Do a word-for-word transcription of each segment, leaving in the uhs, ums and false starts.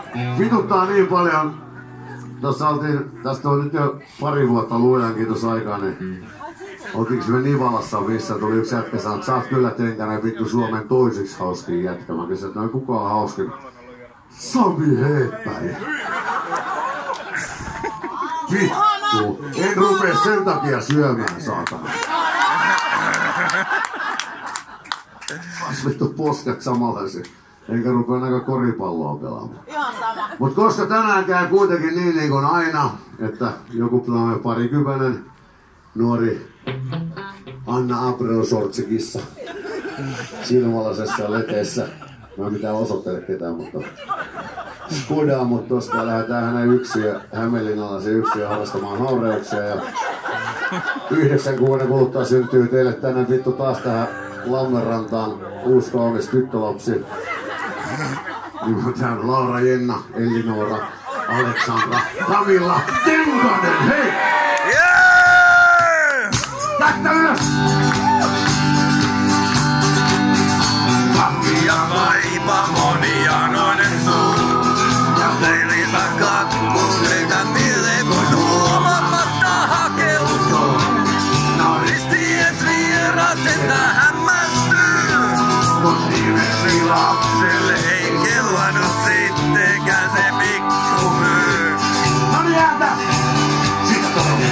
vituttaa niin paljon. Tossa oltiin, tästä on nyt jo pari vuotta luojan kiitos aikaa, niin oltiinko me Nivalassa, missä tuli yksi jätkä sanoi, että sä oot kyllä tenkäinen vittu Suomen toisiksi hauskin jätkä. Mä kysyin, että no kuka on hauskin? Sami Heeppäri. Vittu, en rupee sen takia syömään, saatana. Saas vittu posket samanlaisia. Enkä rupea aika koripalloa pelaamaan. Ihan sama. Mut koska tänään käy kuitenkin niin niin kuin aina, että joku parikymmenen nuori Anna Abreu-sortsikissa silmälasessa leteessä. Mä en mitään osoittele ketään, mutta skudaa, mutta tosta lähdetään hänen yksiö, Hämeenlinnalla se yksiö harrastamaan haureuksia ja yhdeksän kuuden kuluttua syntyy teille tänään vittu taas tähän Lammenrantaan uusi kaunis tyttölapsi. Täällä Laura, Jenna, Elinora, Aleksandra, Camilla, Tenkanen, hei! Yeah! Kättä ylös! Pappi ja vaipa monia noinen suu. Ja leilitä kakkuleita mieleen kun huomaamatta hakeutuu. No risties vieras että hämmästyy. Mut nimesi lapselle ei kelvannut sittenkään se pikku myy. No niin ääntä! Siitä tulee!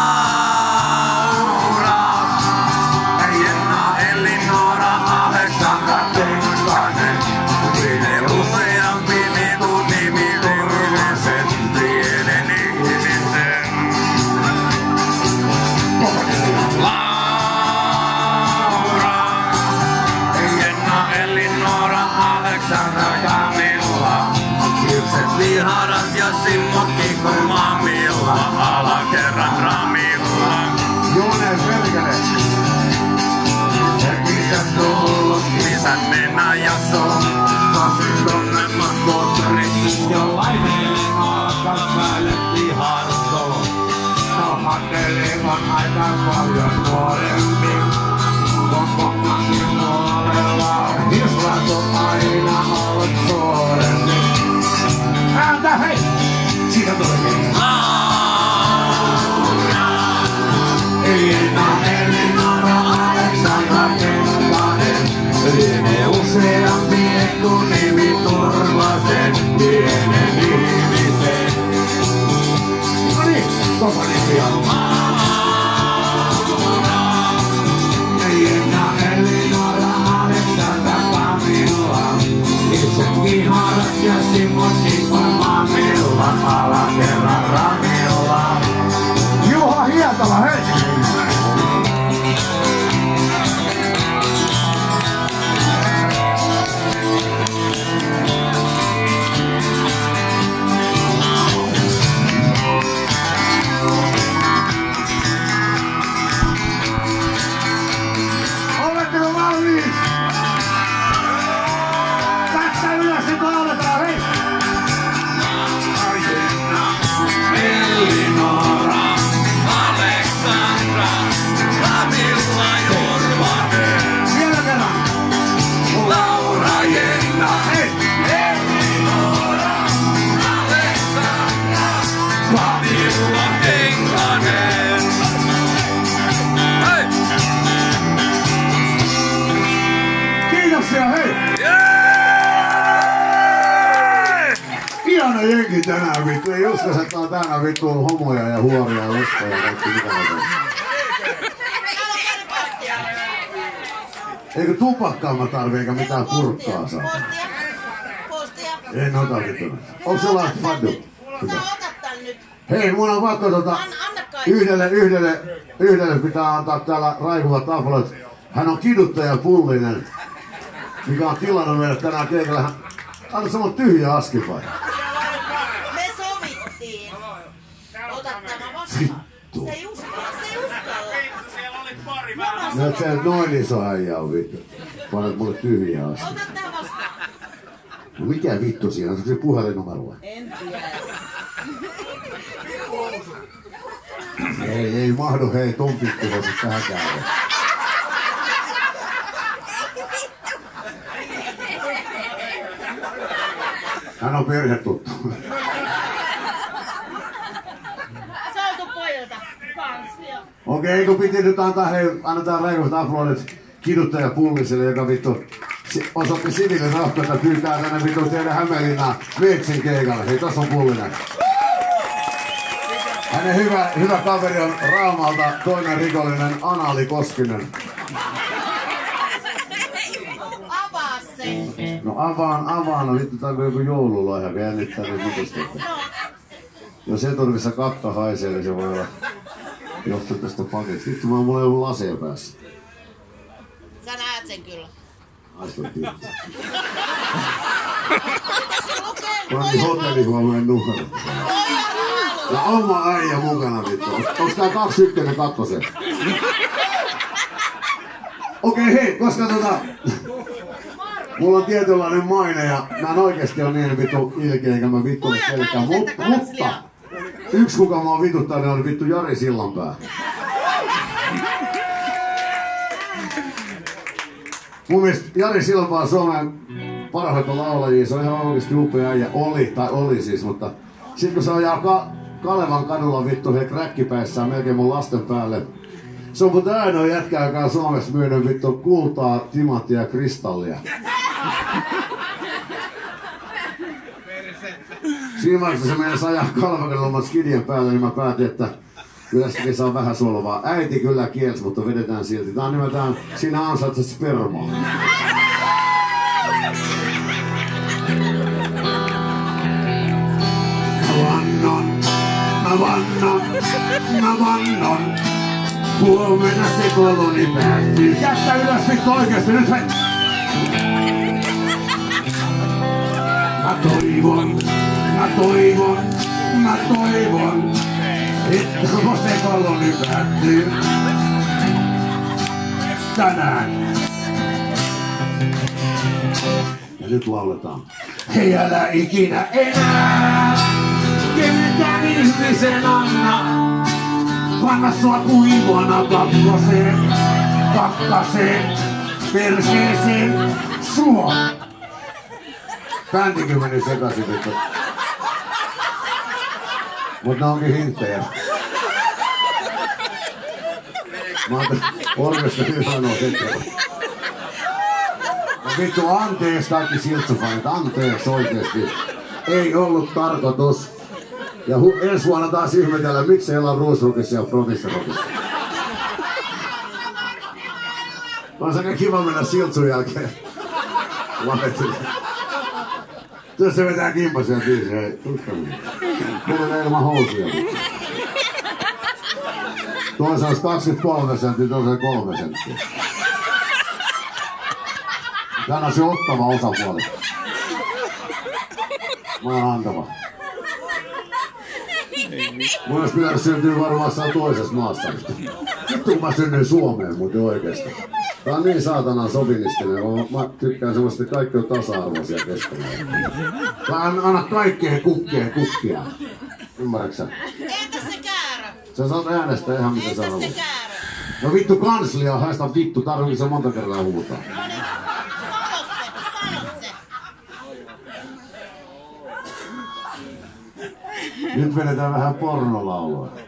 Laura, Jenna, Elinora, Aleksandra, Tenkanen. Niiden useampi vitun nimi turvallisen pienen ihmisen. Laura, Jenna, Elinora, Aleksandra, Camilla. Yukset viharat ja simmotkin kun mamilla. Alakerran ramilla. Jooneen perkele! Missä tullut, missä mennä ja sun. Tosin tunnemmat moottorit, jollainen maakas päälle pihartoo. No Hakkeli on aika paljon nuorempi. Kokkomakin puolella, hislat on aina ollut suurempi. Ääntä hei! Siitä tulee! Laura, Jenna, Elinora, Aleksandra, Tenkanen. liene useampi etunimi turvasen pienen ihmisen. No niin, koko nimi on. Jenna, Elinora, Aleksandra, Camilla. Itset viharat ja simmotkin kun mamilla. Alakerran ramilla. Juha Hietala, hei! Oletteko valmiit? Kättä ylös nyt lauletaan, hei! Elinora, Aleksandra, Camilla Jorvanen. Vielä kerran! Laura, Jenna, Hei! Elinora, Aleksandra, Camilla Tenkanen. Hei! Kiitoksia, hei! Jee! Ihana jengi tänään vittu. Ei usko, että on tänään vittu homoja ja huoria ja luskoja ja kaikki mitä on. Eikö tupakkaa mä tarvii eikä mitään purkkaa saa? Postia. En ota vittu. Onko se laista faddu? Sä otat tän nyt. Hei, mun on pakko tota... Anna, anna kaikki. Yhdelle, yhdelle, yhdelle pitää antaa täällä Raikulla tapulat. Hän on kiduttaja Pullinen, mikä on tilannut meille tänään keikalla. Hän... Anna semmoinen tyhjä aski vai? Me sovittiin. Ota tämä vastaan. Vittu. Se ei uskalla, se ei uskalla. Siellä oli pari No et se noin iso äijä on vittu. Panat mulle tyhjä aski. Ota tää vastaan. No mikä vittu siinä? Onko se puhelinnumero? En tiedä. Ei, ei mahdu hei ton pikkuhoiset tähän käydä. Hän on perhetuttu. Se on sun pojilta kans, joo. Okei, kun piti nyt antaa, hei, annetaan reilut aplodit kiduttaja Pulliselle, joka vittu osoitti Siville rohkeutta pyytää tänne vittu tehdä Hämeenlinnaan Metsin keikalle. Hei, tossa on Pullinen. Hänen hyvä, hyvä kaveri on Raumalta toinen rikollinen Anali Koskinen. Avaa se. No avaan, avaan, no vittu tää on joku joululahja, kun jännittää niin mutista. Jos eturvissa kakka haisee, niin se voi olla johtu tästä paketista. Vittu, mä oon mulla joku laseja päässä. Sä näet sen kyllä. Aistot tietää. Se lukee Mä oon niin hotellihuomioon nuhannut. pojan halu. Ja oma äijä mukana vittu. Onks tää kaksi ykkönen kakkosen? Okei okay, hei, koska tota... Mulla on tietynlainen maine ja mä en oikeesti oo niin vittu ilkeä eikä mä vittu ole kelkään. Mut, mutta yksi kuka mä oon vituttanut on vittu Jari Sillanpää. Mun mielestä Jari Sillanpää on Suomen parhaita laulajia, se on ihan oikeesti upea äijä. Oli, tai oli siis, mutta sit kun se ajaa Ka- Kalevan kadulla vittu he kräkkipäissään melkein mun lasten päälle. Se on mun ainoa jätkä, joka on Suomessa myynyt vittu kultaa, timanttia ja kristallia. Siinä vaiheessa se meinasi ajaa Kalevakadulla skidien päälle, niin mä päätin, että kyllä sitäkin saa vähän solvaa. Äiti kyllä kielsi, mutta vedetään silti. Tää on nimeltään Sinä ansaitset spermaa. Mä vannon, mä vannon, mä vannon. Huomenna sekoiluni päättyy. Jättä ylös vittu oikeesti nyt he... Mä toivon, mä toivon, mä toivon, että mun sekoiluni päättyy tänään. Ja nyt lauletaan. Hei älä ikinä enää kenenkään ihmisen anna. Panna sua kuivana kakkoseen, kakkaseen, perseeseen, sua. Bändikin meni sekaisin vittu. Mut nää onkin hinttejä. Mä ajattelin, orkesta hyvä on sekaisin. No vittu, antees kaikki siltsufanit, antees oikeesti. Ei ollut tarkoitus. Ja hu- ensi vuonna taas ihmetellä, miksi heillä on Ruusrockissa ja Provinsrockissa. On se aika kiva mennä siltsun jälkeen lavetille. Tuossa se vetää kimpasia biisiä, hei, tuska minä. Mulla on ilman housuja. Toisaalta olisi kaksikymmentäkolme senttiä, toisaalta kolme senttiä. Tän on se ottava osapuoli. Mä oon antava. Mun olisi pitänyt syntyä varmaan toisessa maassa. Vittu kun mä synnyin Suomeen muuten oikeesti. Tää on niin saatanan sovinistinen. Mä tykkään semmoista, että kaikki on tasa-arvoisia keskenään. Mä anna kaikkeen kukkeen kukkia. Ymmärrätkö sä? Entäs se käärö? Sä saat äänestää ihan mitä sä Entäs se haluat. käärö? No vittu kanslia, haista vittu, tarvitse se monta kertaa huutaa. No niin, sano se, sano se. Nyt vedetään vähän pornolaulua.